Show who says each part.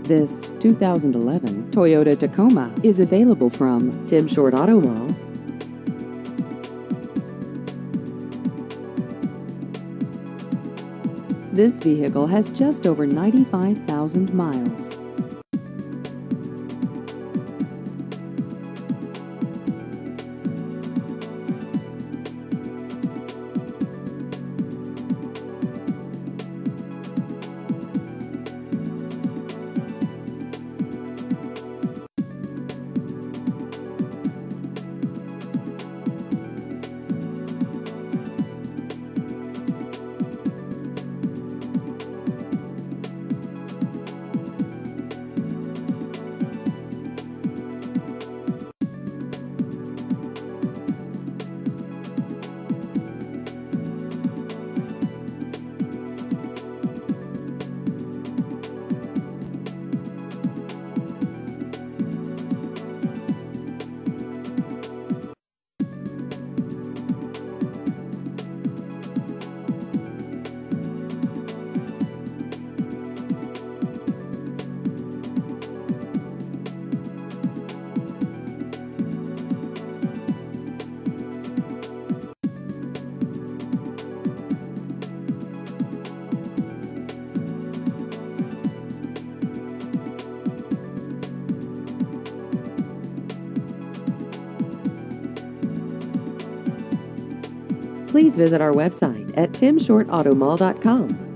Speaker 1: This 2011 Toyota Tacoma is available from Tim Short Auto Mall. This vehicle has just over 95,000 miles. Please visit our website at timshortautomall.com.